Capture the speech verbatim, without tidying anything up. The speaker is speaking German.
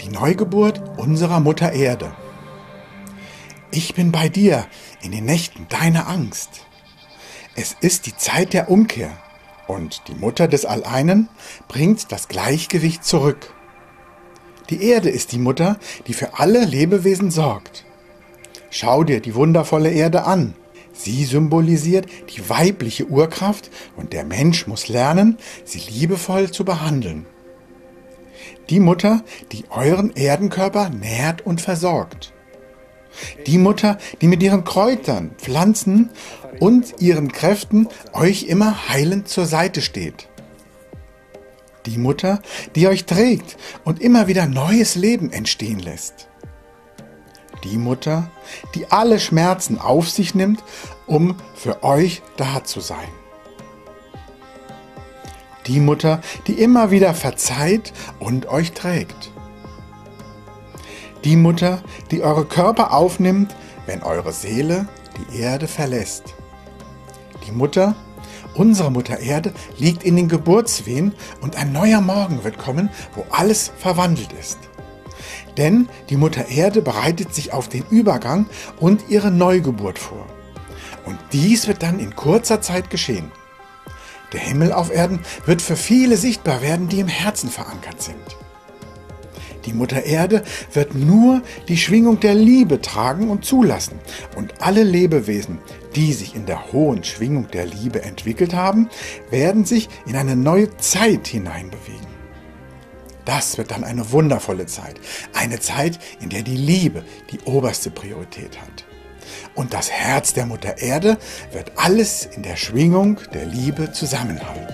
die Neugeburt unserer Mutter Erde. Ich bin bei dir in den Nächten deiner Angst. Es ist die Zeit der Umkehr und die Mutter des Alleinen bringt das Gleichgewicht zurück. Die Erde ist die Mutter, die für alle Lebewesen sorgt. Schau dir die wundervolle Erde an. Sie symbolisiert die weibliche Urkraft und der Mensch muss lernen, sie liebevoll zu behandeln. Die Mutter, die euren Erdenkörper nährt und versorgt. Die Mutter, die mit ihren Kräutern, Pflanzen und ihren Kräften euch immer heilend zur Seite steht. Die Mutter, die euch trägt und immer wieder neues Leben entstehen lässt. Die Mutter, die alle Schmerzen auf sich nimmt, um für euch da zu sein. Die Mutter, die immer wieder verzeiht und euch trägt. Die Mutter, die eure Körper aufnimmt, wenn eure Seele die Erde verlässt. Die Mutter, unsere Mutter Erde, liegt in den Geburtswehen und ein neuer Morgen wird kommen, wo alles verwandelt ist. Denn die Mutter Erde bereitet sich auf den Übergang und ihre Neugeburt vor. Und dies wird dann in kurzer Zeit geschehen. Der Himmel auf Erden wird für viele sichtbar werden, die im Herzen verankert sind. Die Mutter Erde wird nur die Schwingung der Liebe tragen und zulassen. Und alle Lebewesen, die sich in der hohen Schwingung der Liebe entwickelt haben, werden sich in eine neue Zeit hineinbewegen. Das wird dann eine wundervolle Zeit. Eine Zeit, in der die Liebe die oberste Priorität hat. Und das Herz der Mutter Erde wird alles in der Schwingung der Liebe zusammenhalten.